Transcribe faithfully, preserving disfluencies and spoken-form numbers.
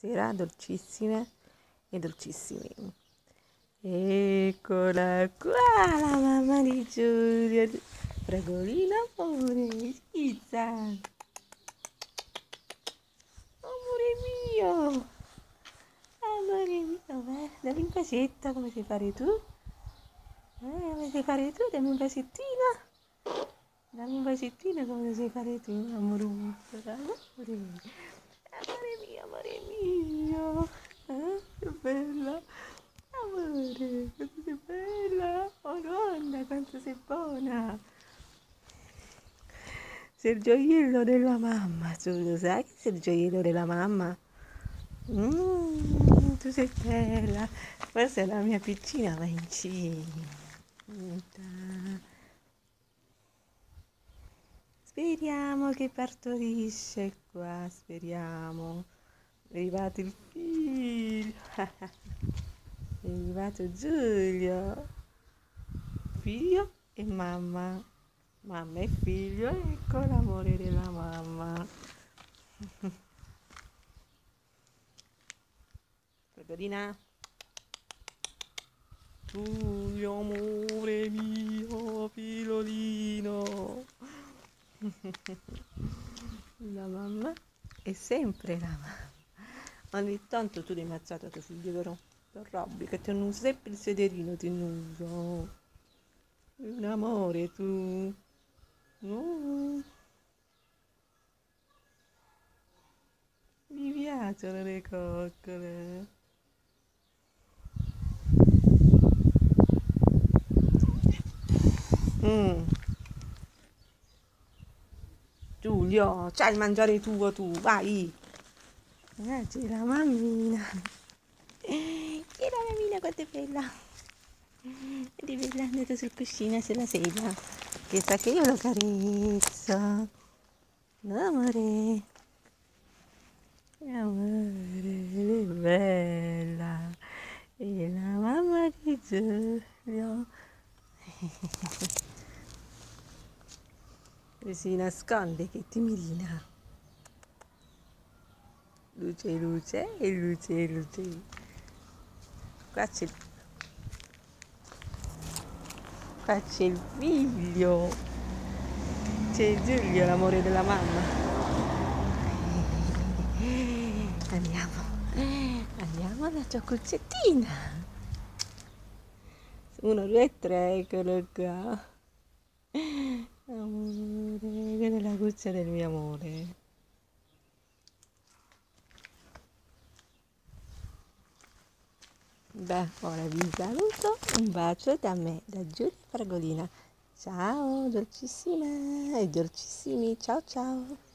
Buonasera, dolcissime e dolcissimi. Eccola qua, la mamma di Giulia. Fragolina, amore, schizza. Amore mio. Amore mio, beh, dammi un bacietto, come sai fare tu? Eh, come sai fare tu? Dammi un bacettino. Dammi un bacettino come lo sai fare tu, amoruccio, amore mio. Amore mio, amore mio. Eh, che bella. Amore, quanto sei bella. Oh nonna, quanto sei buona. Sei il gioiello della mamma, tu lo sai che sei il gioiello della mamma? Mm, tu sei bella. Questa è la mia piccina, va incinta. Speriamo che partorisce qua, speriamo. È arrivato il figlio. È arrivato Giulio. Figlio e mamma. Mamma e figlio, ecco l'amore della mamma. Fragolina. Giulio, amore mio, pilolino. La mamma è sempre la mamma. Ogni tanto tu devi ammazzare tuo figlio, vero? Per Robby, che ti hanno sempre il sederino, ti uso. È un amore tu. No. Mi piacciono le coccole. Mm. Giulio, c'hai il mangiare tuo tu, vai. Eh, c'è la mammina. C'è la mammina, quanto è bella. Ed è bella, è andata sul cuscino sulla sedia. Che sa che io lo carezzo. Amore. Amore, è bella. E la mamma di Giulio. E si nasconde, che timidina. Luce, luce e luce, luce. Qua c'è Qua c'è il figlio. C'è Giulio, l'amore della mamma. Andiamo. Andiamo alla tua cuccettina. Uno, due, tre, eccolo qua. Amore, quella è la cuccia del mio amore. Beh, ora vi saluto, un bacio da me, da Giulia Fragolina. Ciao, dolcissima e dolcissimi, ciao ciao.